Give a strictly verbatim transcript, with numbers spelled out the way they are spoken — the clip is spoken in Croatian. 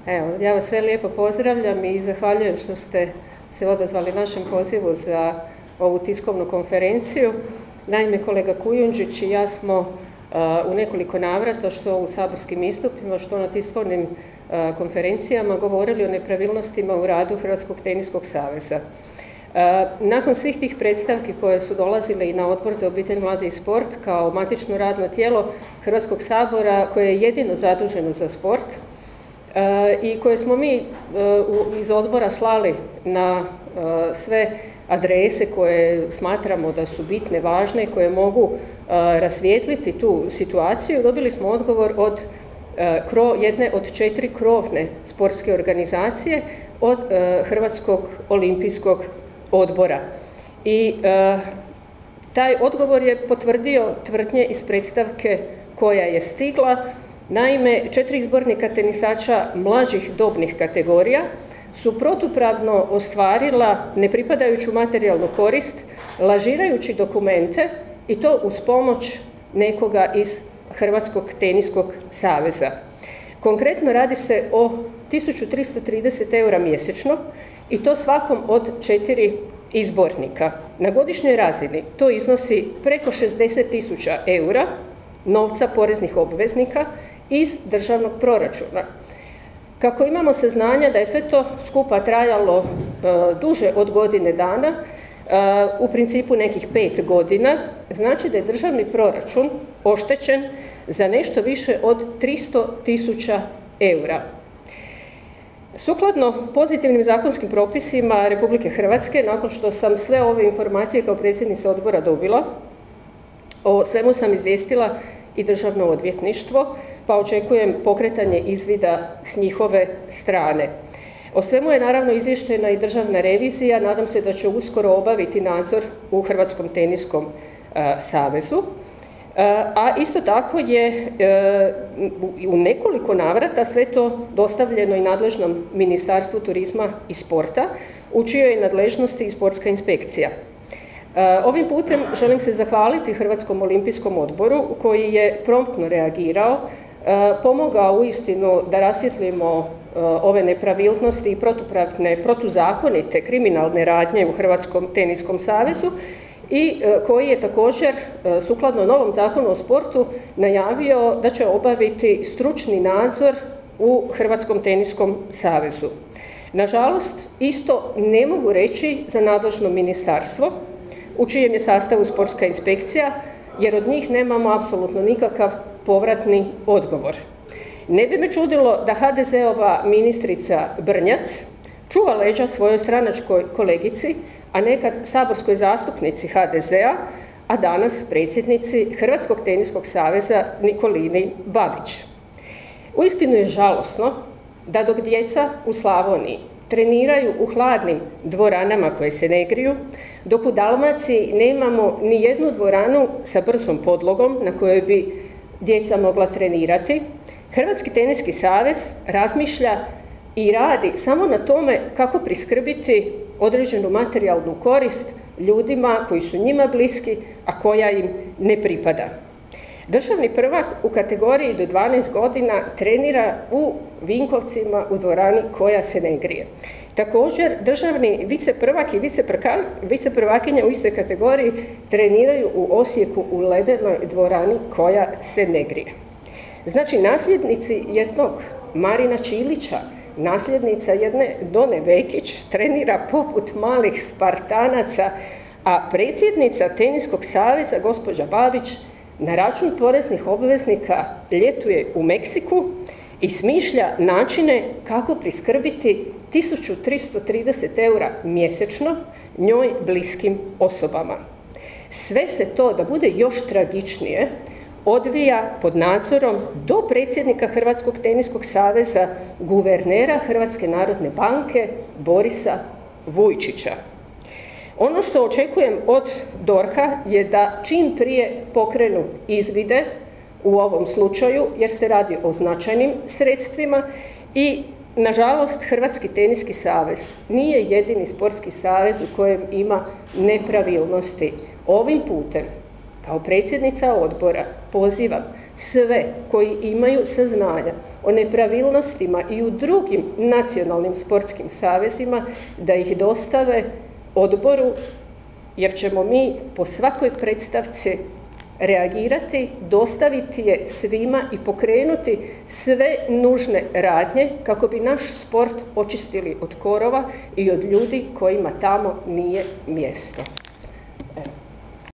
Evo, ja vas sve lijepo pozdravljam i zahvaljujem što ste se odazvali našem pozivu za ovu tiskovnu konferenciju. Naime, kolega Kujundžić i ja smo uh, u nekoliko navrata, što u saborskim istupima, što na tiskovnim uh, konferencijama, govorili o nepravilnostima u radu Hrvatskog teniskog saveza. Uh, nakon svih tih predstavki koje su dolazile i na Odbor za obitelj, mlade i sport kao matično radno tijelo Hrvatskog sabora koje je jedino zaduženo za sport, i koje smo mi iz odbora slali na sve adrese koje smatramo da su bitne, važne, koje mogu rasvijetliti tu situaciju, dobili smo odgovor od jedne od četiri krovne sportske organizacije, od Hrvatskog olimpijskog odbora. I taj odgovor je potvrdio tvrdnje iz predstavke koja je stigla. Naime, četiri izbornika tenisača mlađih dobnih kategorija su protupravno ostvarila nepripadajuću materijalnu korist, lažirajući dokumente i to uz pomoć nekoga iz Hrvatskog teniskog saveza. Konkretno radi se o tisuću tristo trideset eura mjesečno i to svakom od četiri izbornika. Na godišnjoj razini to iznosi preko šezdeset tisuća eura novca poreznih obveznika iz državnog proračuna. Kako imamo saznanja da je sve to skupa trajalo e, duže od godine dana, e, u principu nekih pet godina, znači da je državni proračun oštećen za nešto više od tristo tisuća eura. Sukladno pozitivnim zakonskim propisima Republike Hrvatske, nakon što sam sve ove informacije kao predsjednica odbora dobila, o svemu sam izvijestila i Državno odvjetništvo, pa očekujem pokretanje izvida s njihove strane. O svemu je naravno izvještena i Državna revizija, nadam se da će uskoro obaviti nadzor u Hrvatskom teniskom a, savezu. A, a isto tako je a, u nekoliko navrata sve to dostavljeno i nadležnom Ministarstvu turizma i sporta, u čijoj je nadležnosti i sportska inspekcija. Ovim putem želim se zahvaliti Hrvatskom olimpijskom odboru koji je promptno reagirao, pomogao uistinu da rasvijetlimo ove nepravilnosti i protupravne, protuzakonite kriminalne radnje u Hrvatskom teniskom savezu i koji je također sukladno novom zakonu o sportu najavio da će obaviti stručni nadzor u Hrvatskom teniskom savezu. Nažalost, isto ne mogu reći za nadležno ministarstvo u čijem je sastavu sportska inspekcija, jer od njih nemamo apsolutno nikakav povratni odgovor. Ne bi me čudilo da ha de ze-ova ministrica Brnjac čuva leđa svojoj stranačkoj kolegici, a nekad saborskoj zastupnici ha de ze-a, a danas predsjednici Hrvatskog teniskog saveza Nikolini Babić. Uistinu je žalosno da dok djeca u Slavoniji treniraju u hladnim dvoranama koje se ne griju, dok u Dalmaciji nemamo ni jednu dvoranu sa brzom podlogom na kojoj bi djeca mogla trenirati, Hrvatski teniski savez razmišlja i radi samo na tome kako priskrbiti određenu materijalnu korist ljudima koji su njima bliski, a koja im ne pripada. Državni prvak u kategoriji do dvanaest godina trenira u Vinkovcima u dvorani koja se ne grije. Također, državni viceprvak i viceprvakinja u istoj kategoriji treniraju u Osijeku u ledenoj dvorani koja se ne grije. Znači, nasljednici jednog Marina Čilića, nasljednica jedne Done Vekić trenira poput malih Spartanaca, a predsjednica Teniskog saveza, gospođa Babić, na račun poreznih obveznika ljetuje u Meksiku i smišlja načine kako priskrbiti tisuću tristo trideset eura mjesečno njoj bliskim osobama. Sve se to, da bude još tragičnije, odvija pod nadzorom do predsjednika Hrvatskog teniskog saveza, guvernera Hrvatske narodne banke Borisa Vujčića. Ono što očekujem od dorha je da čim prije pokrenu izvide u ovom slučaju, jer se radi o značajnim sredstvima i, nažalost, Hrvatski teniski savez nije jedini sportski savez u kojem ima nepravilnosti. Ovim putem, kao predsjednica odbora, pozivam sve koji imaju saznanja o nepravilnostima i u drugim nacionalnim sportskim savezima da ih dostave odboru, jer ćemo mi po svakoj predstavci reagirati, dostaviti je svima i pokrenuti sve nužne radnje kako bi naš sport očistili od korova i od ljudi kojima tamo nije mjesto.